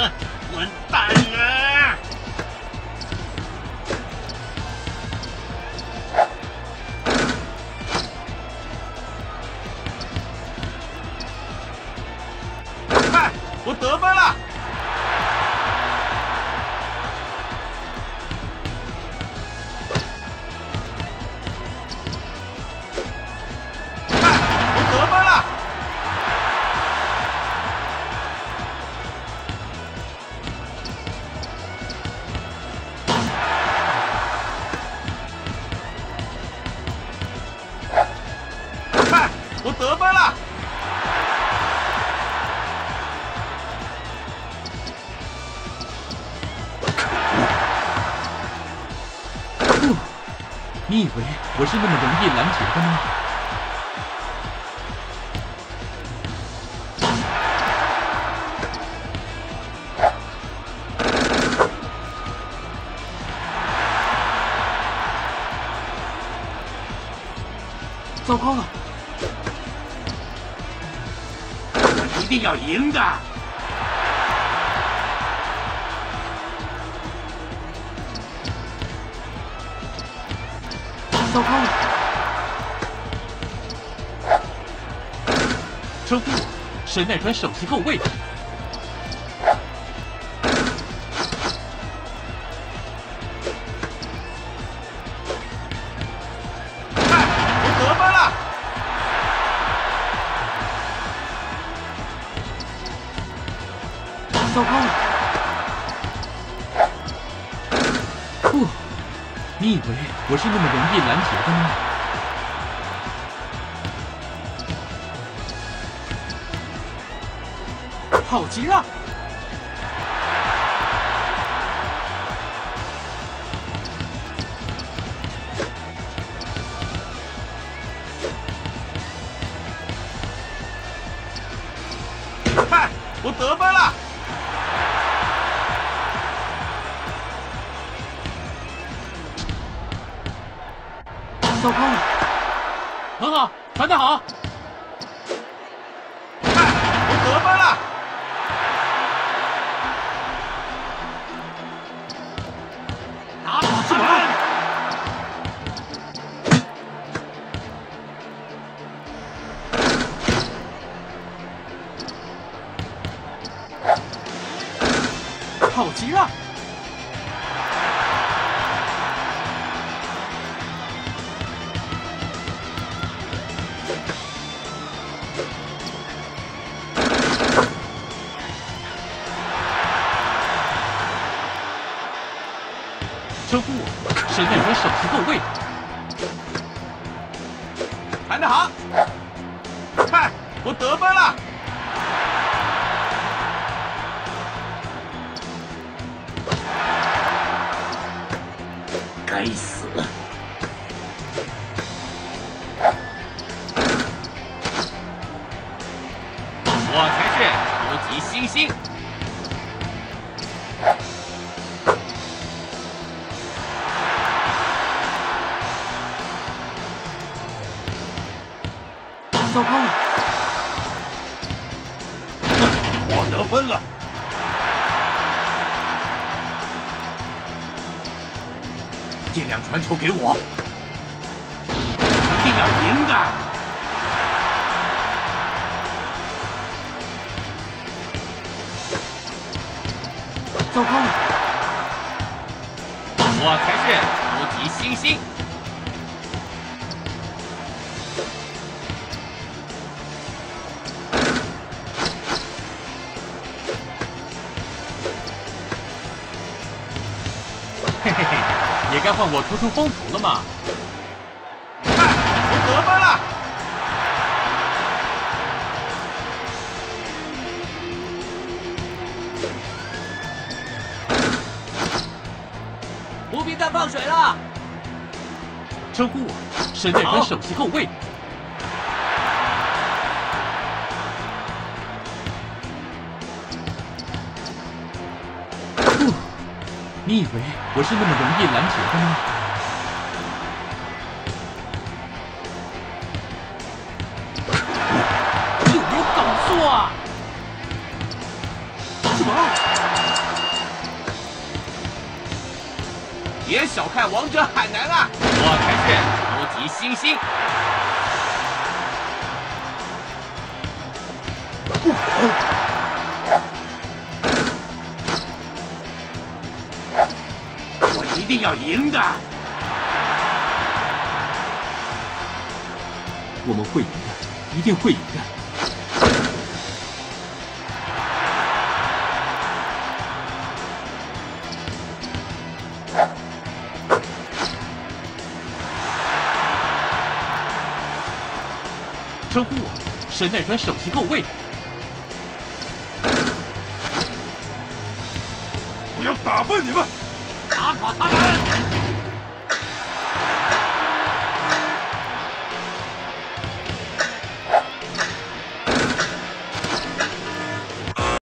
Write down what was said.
混蛋啊！看，我得分了！看，我得分了！ 我得分了！ 不，你以为我是那么容易拦截的吗？糟糕了！ 一定要赢的！ 糟糕了！称呼我神奈川首席后卫。 看，我得分了！ 糟糕了！不，你以为我是那么容易拦截的吗？好极了！ 看，我得分了！ 糟糕了！很好，传得好！ 看，我得分了！打跑他们！ 好极了！ 称呼我神奈川首席后卫。 传得好！看，我得分了！该死！我才是超级新星！ 糟糕了！ 我得分了！尽量传球给我，一定要赢的！ 糟糕了！ 我才是超级新星！ 嘿嘿嘿，也该换我突出风头了嘛！ 看，我得分了！ 不必再放水了。 称呼我神奈川首席后卫。不，你以为我是那么容易拦截的吗？有没有搞错啊？什么？ 别小看王者海南啊！我凯旋超级新星。我一定要赢的！ 我们会赢的，一定会赢的。称呼我神奈川首席后卫。 我要打败你们！ 打垮他们！